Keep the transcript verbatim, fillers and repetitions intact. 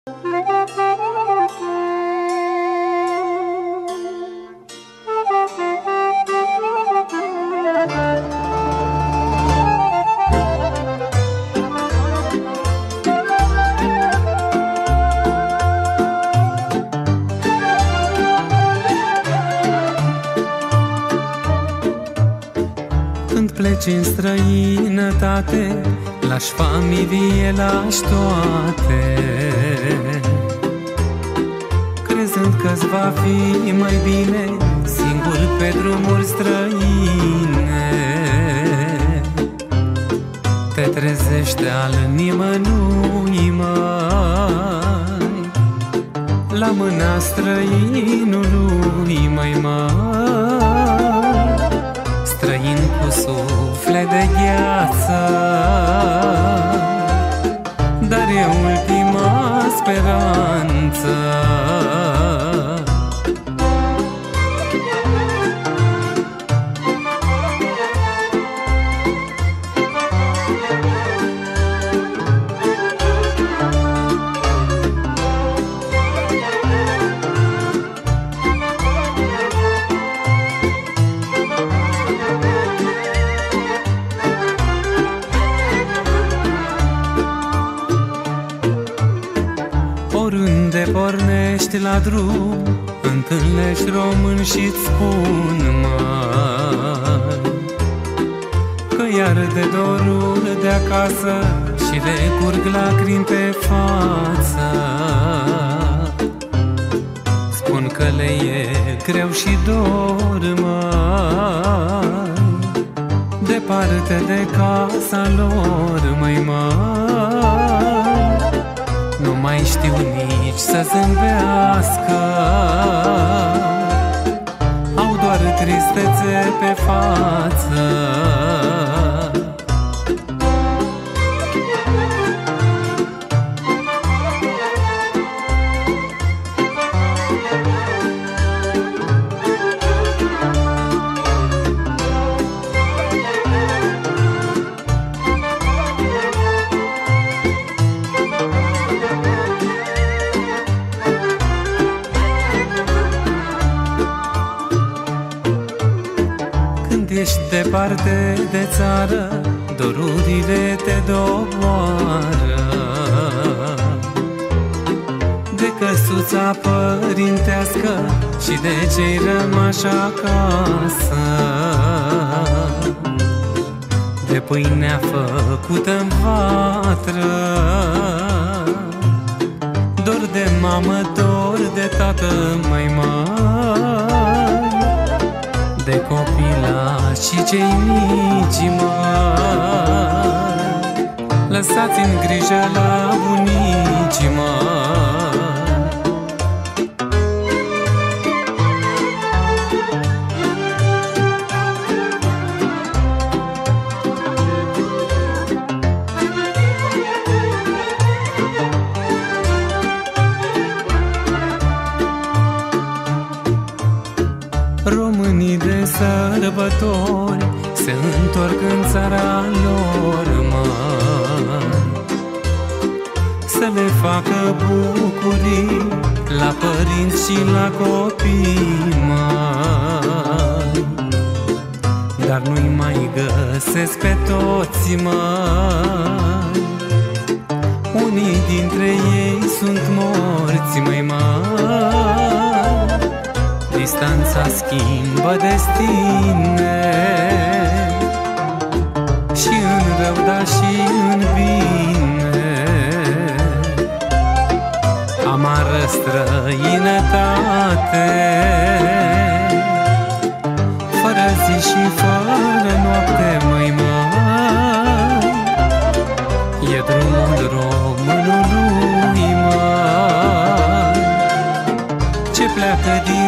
Când pleci în străinătate, lași familie, lași toate, crezând că-ți va fi mai bine singur pe drumuri străine. Te trezește al nimănui mai, la mâna străinului, mai mai, străin cu suflet de gheață. Dar e ultima speranță. Oriunde pornești la drum, întâlnești români și-ți spun mai că iar de dorul de acasă și le curg lacrimi pe față. Spun că le e greu și dor mai, departe de casa lor, mai mai. Nu mai știu nici să zâmbească, au doar tristețe pe față. Ești departe de țară, dorurile te doboară, de căsuța părintească și de cei rămași acasă, de pâinea făcută-n vatră, dor de mamă, dor de tată, mai mai, de copilași și cei mici mai, lăsați în grijă la bunici mai. Românii de sărbători se întorc în țara lor, mai, să le facă bucurii la părinți și la copii, mai. Dar nu-i mai găsesc pe toți, mai, unii dintre ei sunt morți, mai mai. Distanța schimbă destine, și în rău, dar și în bine. Amară străinătate, fără zi și fără noapte, mai mai, e drumul românului, mai, ce pleacă din